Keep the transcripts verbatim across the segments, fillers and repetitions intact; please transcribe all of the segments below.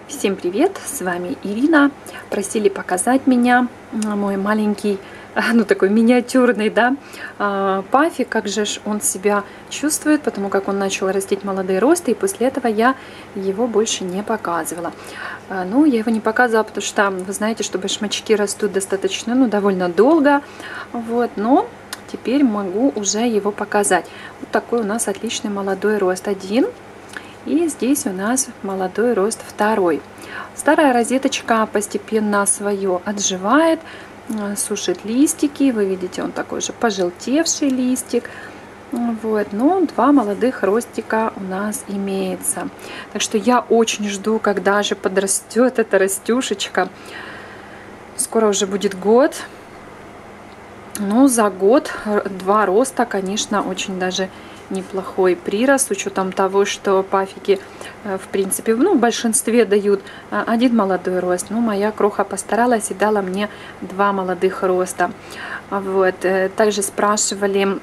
Всем привет, с вами Ирина. Просили показать меня, мой маленький, ну такой миниатюрный, да, пафик, как же ж он себя чувствует, потому как он начал растить молодые росты, и после этого я его больше не показывала. Ну, я его не показывала, потому что, вы знаете, что башмачки растут достаточно, ну, довольно долго, вот, но теперь могу уже его показать. Вот такой у нас отличный молодой рост один. И здесь у нас молодой рост второй. Старая розеточка постепенно свое отживает, сушит листики. Вы видите, он такой же пожелтевший листик. Вот, но два молодых ростика у нас имеется. Так что я очень жду, когда же подрастет эта растюшечка. Скоро уже будет год. Ну, за год два роста, конечно, очень даже неплохой прирост, с учетом того, что пафики, в принципе, ну, в большинстве дают один молодой рост. Ну, моя кроха постаралась и дала мне два молодых роста. Вот. Также спрашивали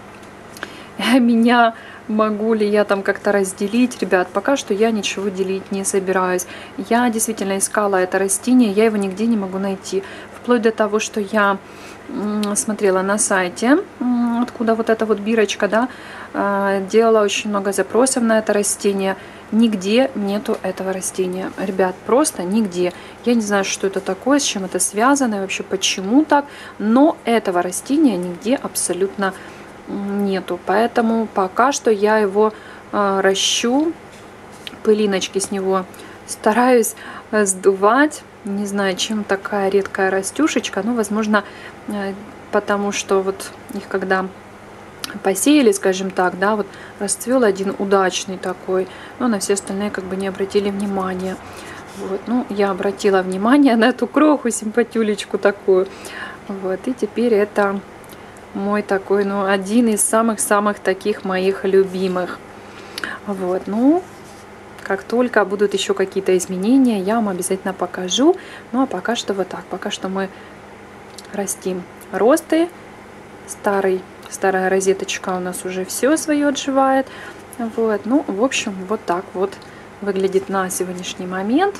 меня, могу ли я там как-то разделить. Ребят, пока что я ничего делить не собираюсь. Я действительно искала это растение, я его нигде не могу найти. Вплоть до того, что я смотрела на сайте, откуда вот эта вот бирочка, да, делала очень много запросов на это растение. Нигде нету этого растения. Ребят, просто нигде. Я не знаю, что это такое, с чем это связано и вообще почему так, но этого растения нигде абсолютно нету. Поэтому пока что я его ращу, пылиночки с него стараюсь сдувать. Не знаю, чем такая редкая растюшечка. Ну, возможно, потому что вот их когда посеяли, скажем так, да, вот расцвел один удачный такой, но на все остальные как бы не обратили внимания. Вот, ну, я обратила внимание на эту кроху, симпатюлечку такую. Вот, и теперь это мой такой, ну, один из самых-самых таких моих любимых. Вот, ну, как только будут еще какие-то изменения, я вам обязательно покажу. Ну, а пока что вот так. Пока что мы растим росты. Старый, старая розеточка у нас уже все свое отживает. Вот, ну, в общем, вот так вот выглядит на сегодняшний момент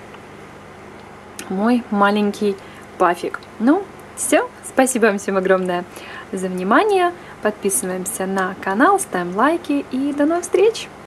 мой маленький пафик. Ну, все. Спасибо вам всем огромное за внимание. Подписываемся на канал, ставим лайки и до новых встреч!